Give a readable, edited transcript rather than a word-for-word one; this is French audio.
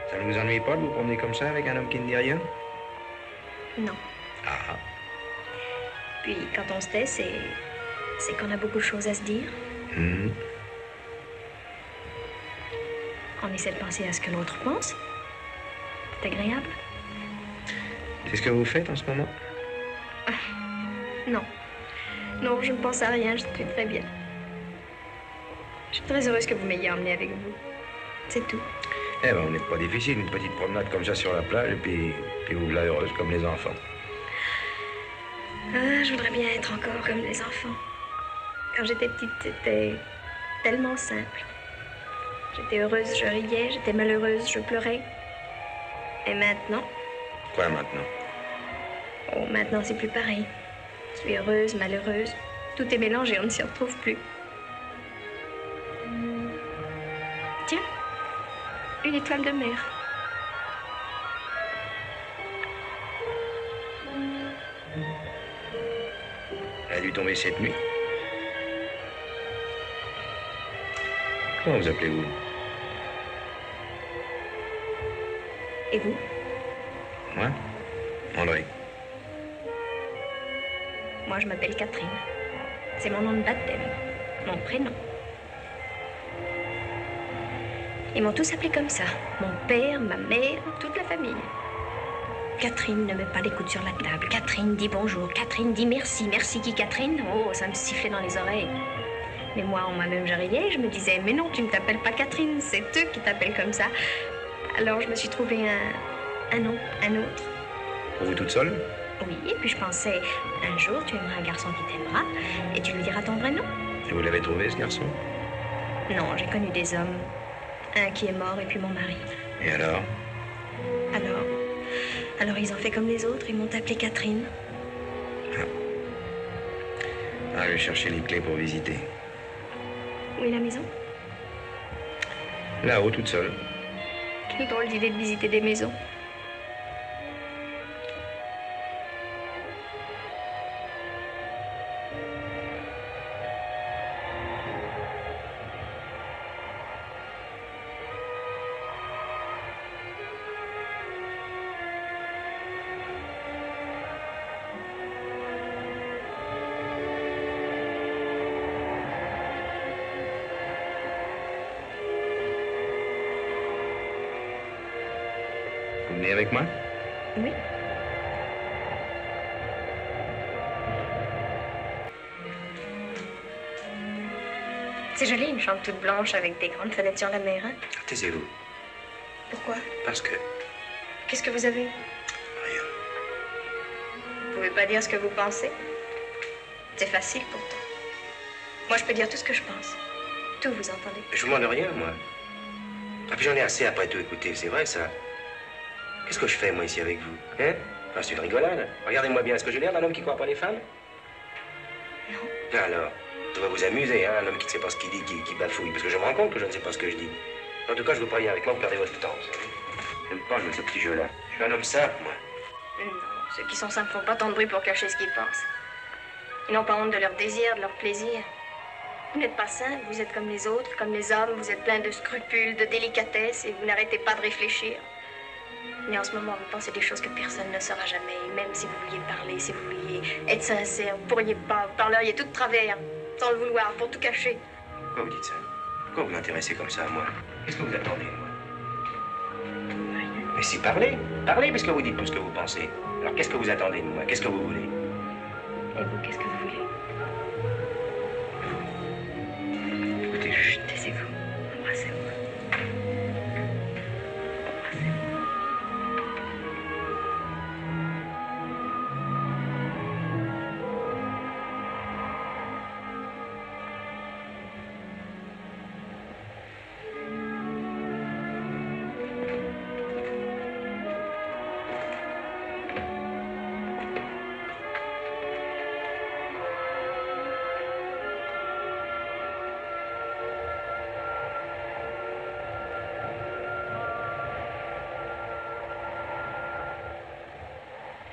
Ça ne vous ennuie pas de vous promener comme ça avec un homme qui ne dit rien? Non. Ah. Puis quand on se tait, c'est qu'on a beaucoup de choses à se dire. Mhm. On essaie de penser à ce que l'autre pense. C'est agréable. C'est ce que vous faites en ce moment? Non. Non, je ne pense à rien, je suis très bien. Je suis très heureuse que vous m'ayez emmenée avec vous. C'est tout. Eh ben, on n'est pas difficile, une petite promenade comme ça sur la plage, et puis vous voilà heureuse comme les enfants. Ah, je voudrais bien être encore comme les enfants. Quand j'étais petite, c'était tellement simple. J'étais heureuse, je riais, j'étais malheureuse, je pleurais. Et maintenant? Quoi maintenant? Oh, maintenant c'est plus pareil. Je suis heureuse, malheureuse. Tout est mélangé, on ne s'y retrouve plus. Tiens, une étoile de mer. Elle a dû tomber cette nuit. Comment vous appelez-vous? Et vous? Moi? André. Moi, je m'appelle Catherine. C'est mon nom de baptême, mon prénom. Ils m'ont tous appelé comme ça. Mon père, ma mère, toute la famille. Catherine ne met pas les coudes sur la table. Catherine dit bonjour. Catherine dit merci. Merci qui, Catherine? Oh, ça me sifflait dans les oreilles. Mais moi, en moi-même, je riais. Je me disais, mais non, tu ne t'appelles pas Catherine. C'est eux qui t'appellent comme ça. Alors, je me suis trouvé un nom, un autre. Pour vous toute seule? Oui, et puis je pensais, un jour, tu aimeras un garçon qui t'aimera et tu lui diras ton vrai nom. Et vous l'avez trouvé, ce garçon? Non, j'ai connu des hommes. Un qui est mort et puis mon mari. Et alors? Alors ils ont fait comme les autres, ils m'ont appelée Catherine. Ah, je vais chercher les clés pour visiter. Où est la maison? Là-haut, toute seule. Quelle drôle d'idée de visiter des maisons. Vous venez avec moi? Oui. C'est joli, une chambre toute blanche avec des grandes fenêtres sur la mer, hein? Taisez-vous. Pourquoi? Parce que... Qu'est-ce que vous avez? Rien. Vous pouvez pas dire ce que vous pensez? C'est facile pourtant. Moi, je peux dire tout ce que je pense. Tout, vous entendez? Je vous demande rien, moi. Ah, puis j'en ai assez après tout écouter, c'est vrai, ça. Qu'est-ce que je fais, moi, ici, avec vous? Hein? Enfin, c'est une rigolade. Regardez-moi bien, est-ce que j'ai l'air d'un homme qui croit pas les femmes? Non. Alors, ça va vous amuser, hein, un homme qui ne sait pas ce qu'il dit, qui bafouille. Parce que je me rends compte que je ne sais pas ce que je dis. En tout cas, je vous préviens, avec moi, vous perdez votre temps, vous savez. J'aime pas jouer ce petit jeu-là. Je suis un homme simple, moi. Non, ceux qui sont simples font pas tant de bruit pour cacher ce qu'ils pensent. Ils n'ont pas honte de leur désir, de leur plaisir. Vous n'êtes pas simple, vous êtes comme les autres, comme les hommes, vous êtes plein de scrupules, de délicatesse, et vous n'arrêtez pas de réfléchir. Mais en ce moment, vous pensez des choses que personne ne saura jamais. Et même si vous vouliez parler, si vous vouliez être sincère, vous pourriez pas, vous parleriez tout de travers, sans le vouloir, pour tout cacher. Pourquoi vous dites ça? Pourquoi vous m'intéressez comme ça à moi? Qu'est-ce que vous attendez, moi? Mais si, parlez. Parlez, puisque vous dites tout ce que vous pensez. Alors, qu'est-ce que vous attendez de moi? Qu'est-ce que vous voulez? Et vous, qu'est-ce que vous voulez?